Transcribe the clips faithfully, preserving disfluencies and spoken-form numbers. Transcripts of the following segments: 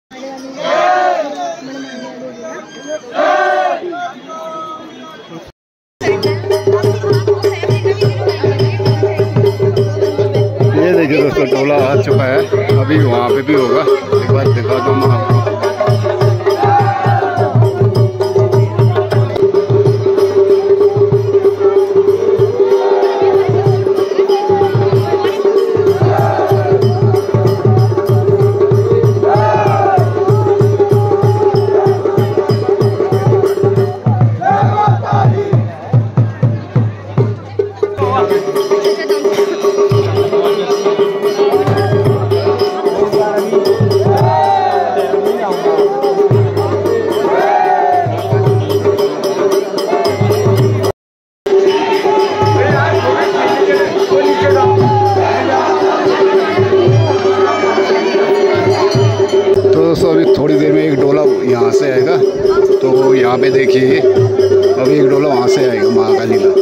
ये देखिए दोस्तों, टोला आ चुका है, अभी वहाँ पे भी होगा, एक बार दिखा दो मैं आपको। दोस्तों अभी थोड़ी देर में एक डोला यहाँ से आएगा, तो यहाँ पे देखिए अभी एक डोला वहाँ से आएगा महाकाली का।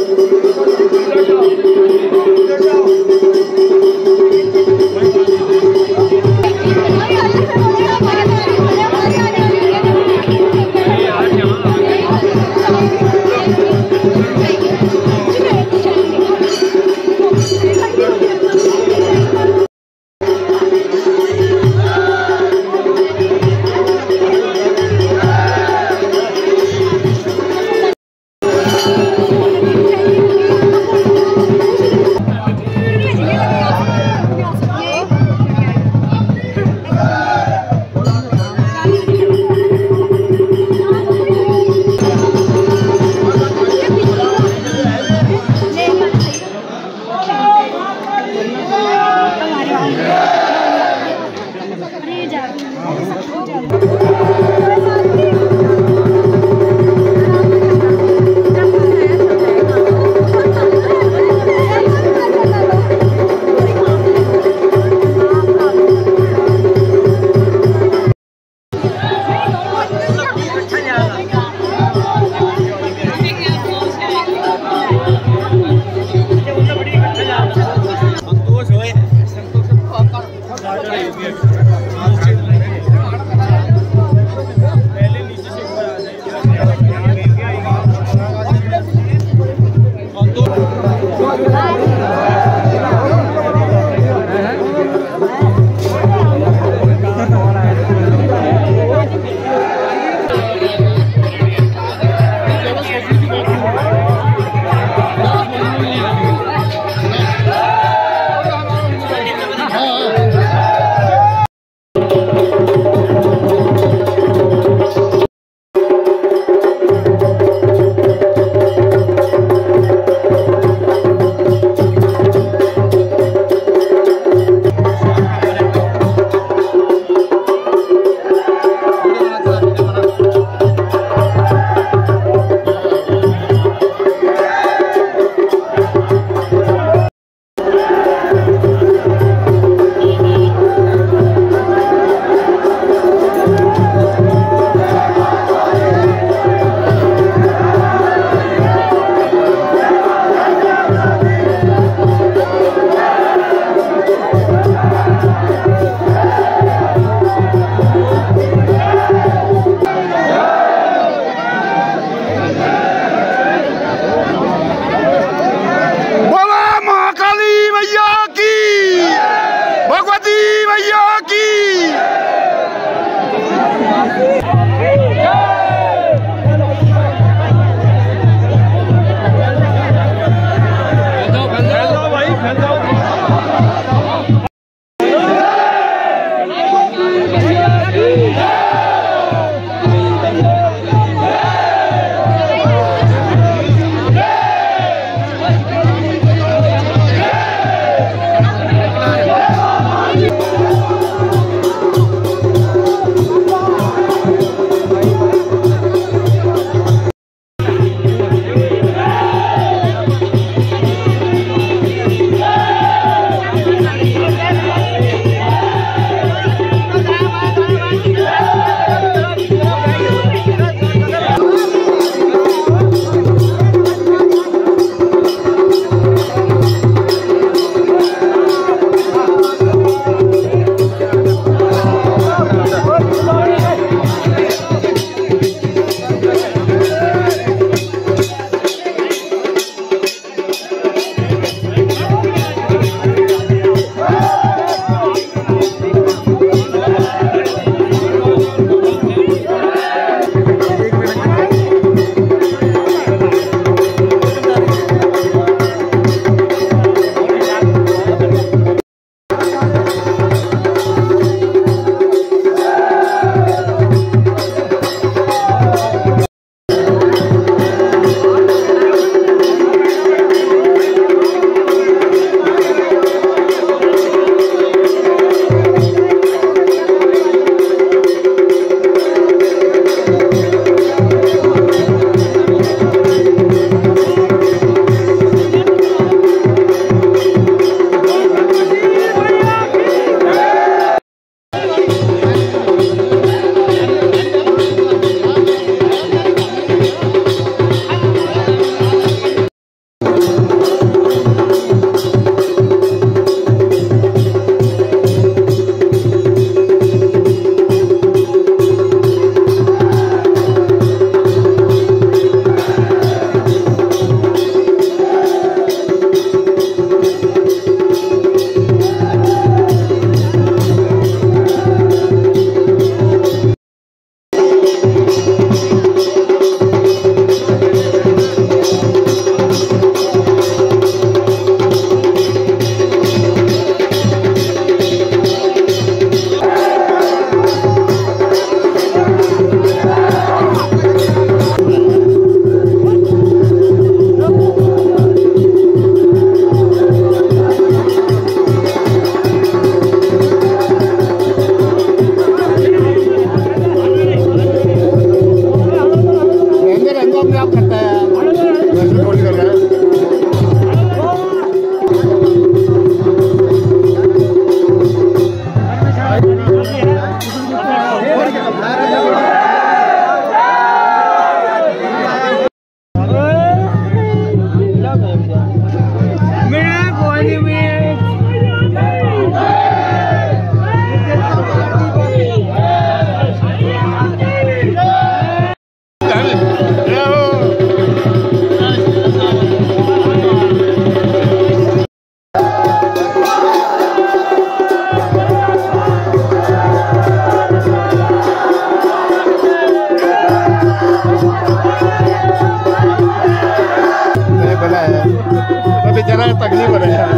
मैं तकलीफ बने यार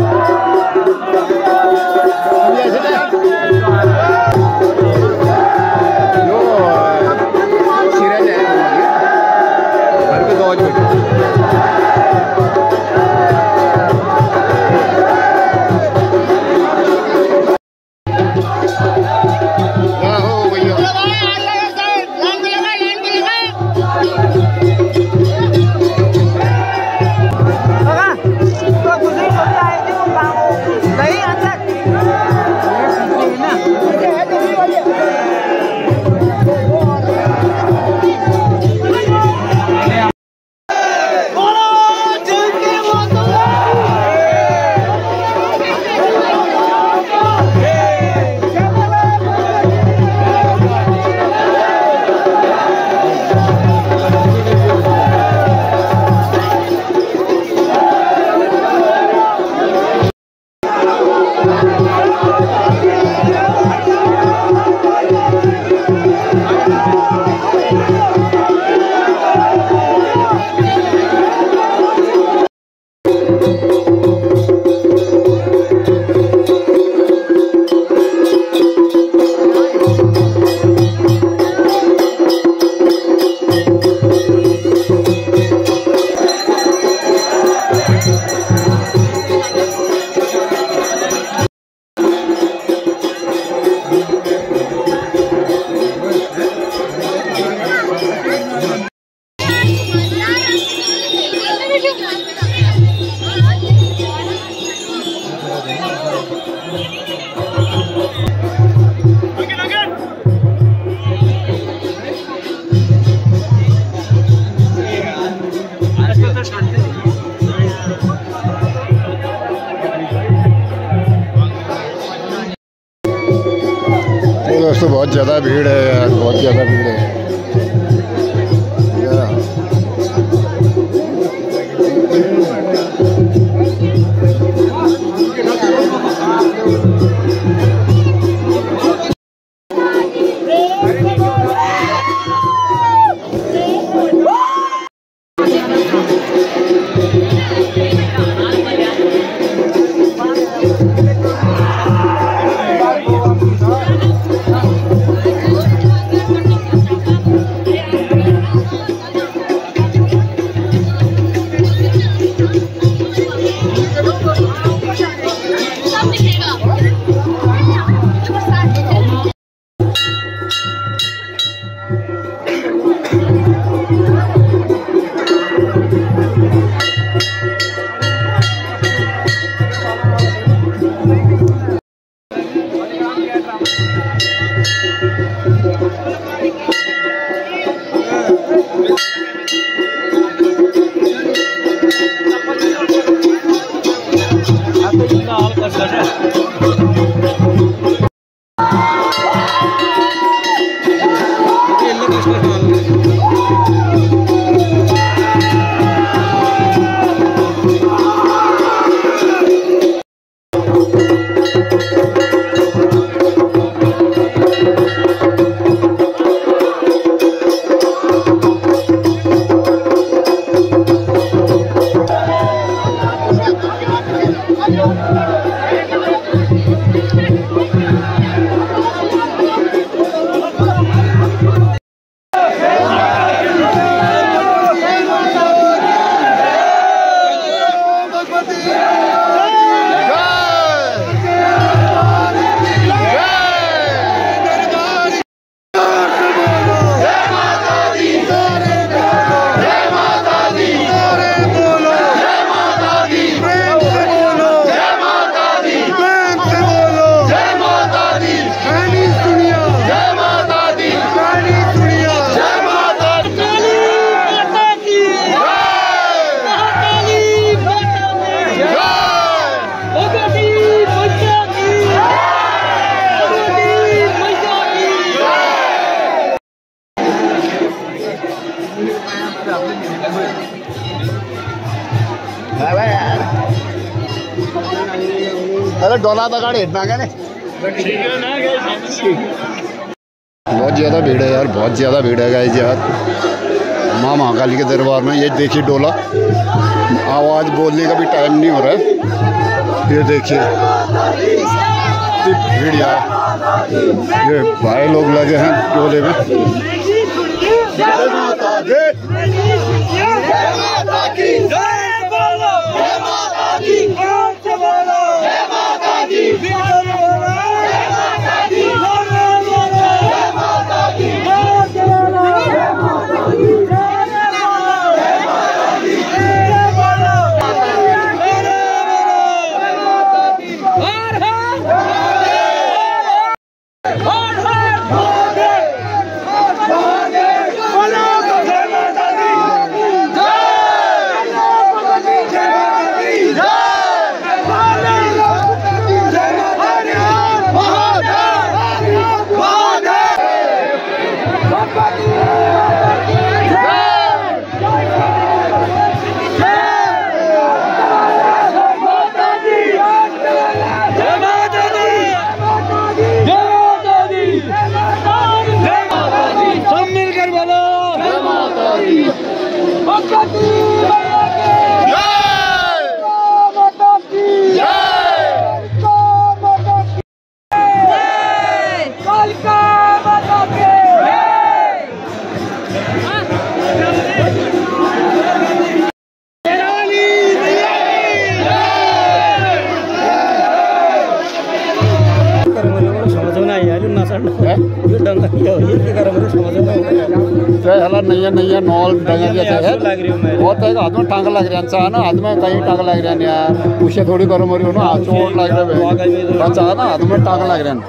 जो सिरे जाए घर पे दो बैठे दोस्तों बहुत ज़्यादा भीड़ है यार, बहुत ज़्यादा भीड़ है अरे डोला तो गाड़ी हिटना क्या बहुत ज़्यादा भीड़ है यार, बहुत ज़्यादा भीड़ है गाइस यार माँ महाकाली के दरबार में। ये देखिए डोला। आवाज़ बोलने का भी टाइम नहीं हो रहा है। ये देखिए भीड़ यार, ये भाई लोग लगे हैं टोले में। नैया नैया नॉल डंगर जैसे है बहुत है हाथ में टांग लग रहा है ना, हाथ में कहीं टांग लग रहा है यार, पूछे थोड़ी करो मरी हो ना, चोट लग रहा है बच्चा ना, हाथ में टांग लग रहा है।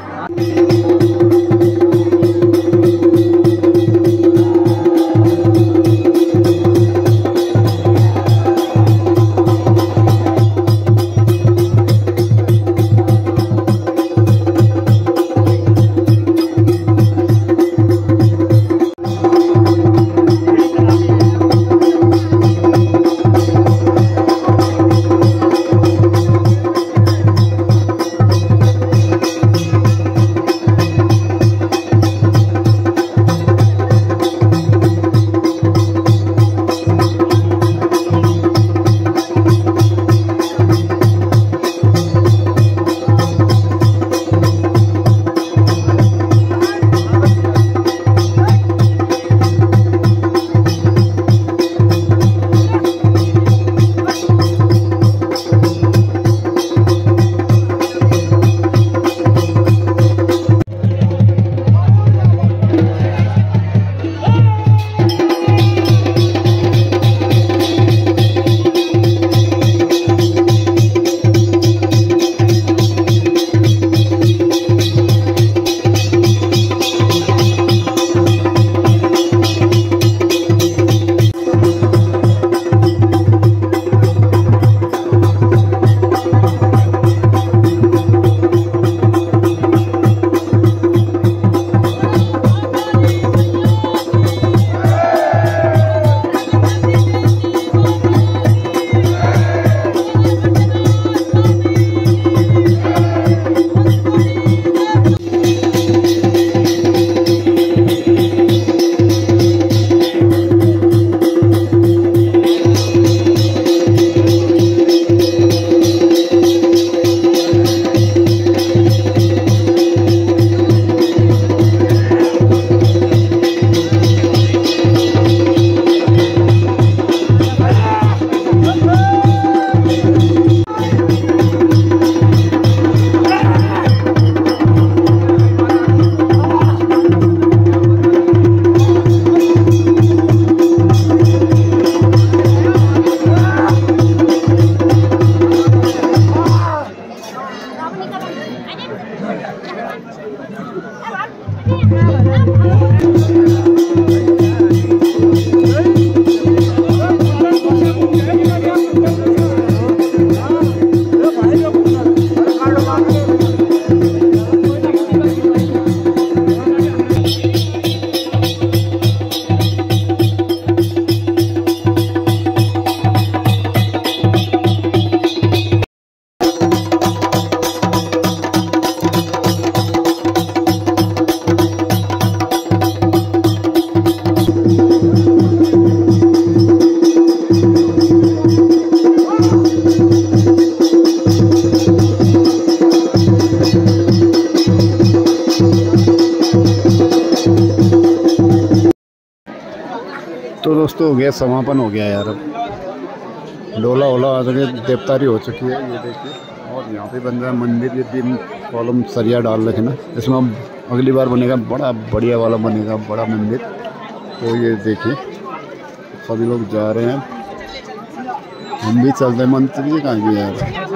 तो हो गया, समापन हो गया यार। अब डोला ओला आ गए, देवतारी हो चुकी है ये देखिए। और यहाँ पे बन रहा है मंदिर, ये तीन कॉलम सरिया डाल रखे ना, इसमें अगली बार बनेगा बड़ा बढ़िया वाला, बनेगा बड़ा मंदिर। तो ये देखिए सभी लोग जा रहे हैं, हम भी चलते हैं। मंत्री जी कहाँ भी यार,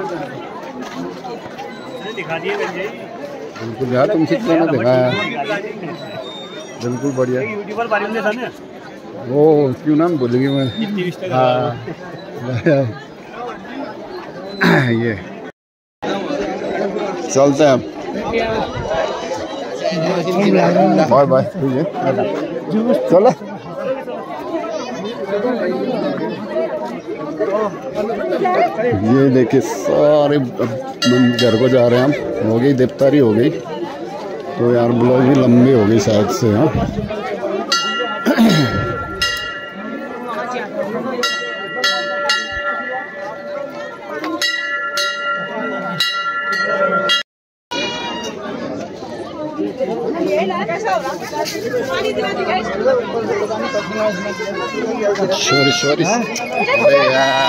बिल्कुल यार तुमसे कितना ना देखा है, बिल्कुल बढ़िया। वो क्यों नाम भूल गई मैं, हाँ ये चलते हैं बाय बाय, ठीक है चलो। ये देखिए सारे घर को जा रहे हैं हम, हो गई देवतारी हो गई। तो यार ब्लॉग भी लंबी हो गई शायद से। हाँ सॉरी सॉरी, अरे यार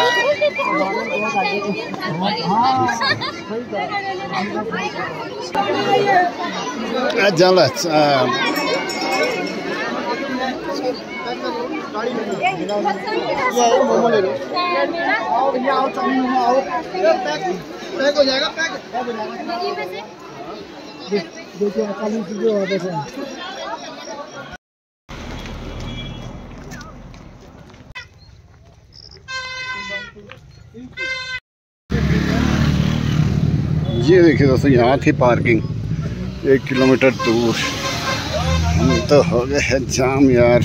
जाला मोमो ले लो, आओ भैया आओ, चाउमीन मोमो आओ, पैक पैक हो जाएगा, पैक देखिए चालीस रुपये ऑर्डर है। ये देखिए दोस्तों, यहाँ थी पार्किंग एक किलोमीटर दूर, हम तो हो गए हैं जाम यार।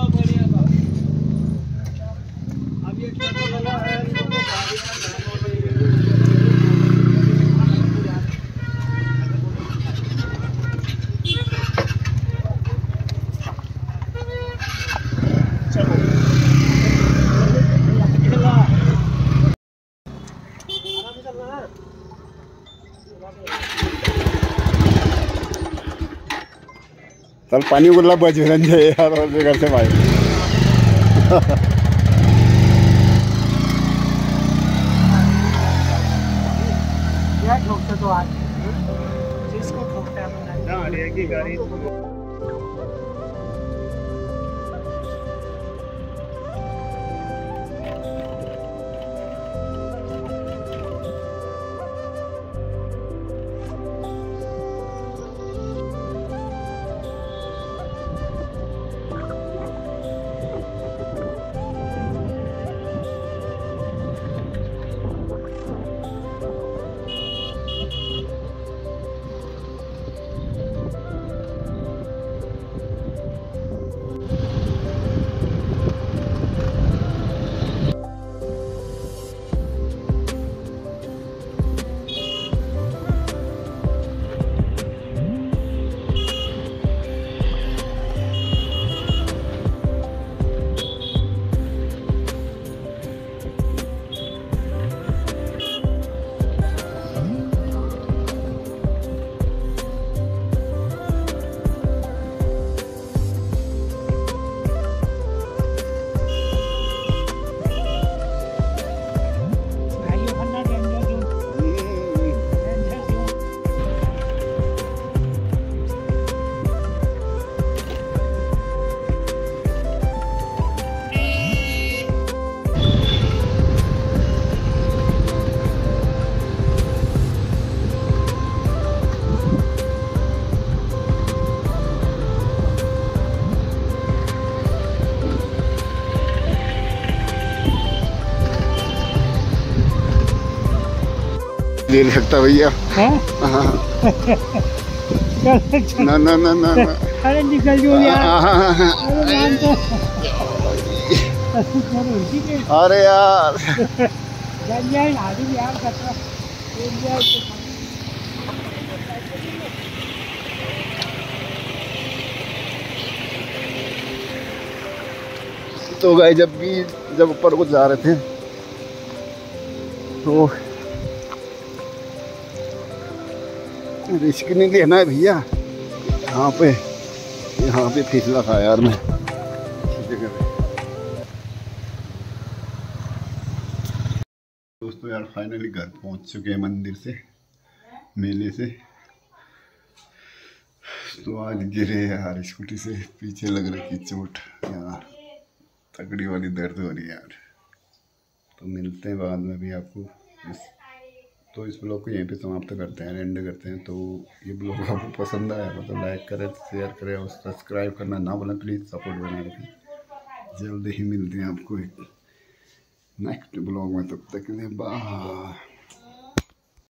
चल पानी गुल्ला बज रहे यार, और घर से भाई तो आज जिसको ठोकता है गाड़ी। ले सकता भैया, ना ना ना ना, अरे निकल जाओ यार, अरे यार तो गए जब भी जब ऊपर को जा रहे थे तो रिस्क नहीं लेना है भैया। यहाँ पे यहाँ पे फिसला था यार मैं। फाइनली घर पहुंच चुके हैं मंदिर से, मेले से। तो आज गिरे यार स्कूटी से, पीछे लग रही की चोट यार, तगड़ी वाली दर्द हो रही है यार। तो मिलते हैं बाद में भी आपको। इस तो इस ब्लॉग को यहीं पे समाप्त करते हैं, एंड करते हैं। तो ये ब्लॉग आपको पसंद आया तो लाइक करें, शेयर करें और सब्सक्राइब करना ना भूलें प्लीज़, सपोर्ट बना रखें। जल्दी ही मिलते हैं आपको एक नेक्स्ट ब्लॉग में, तब तक के लिए बाय।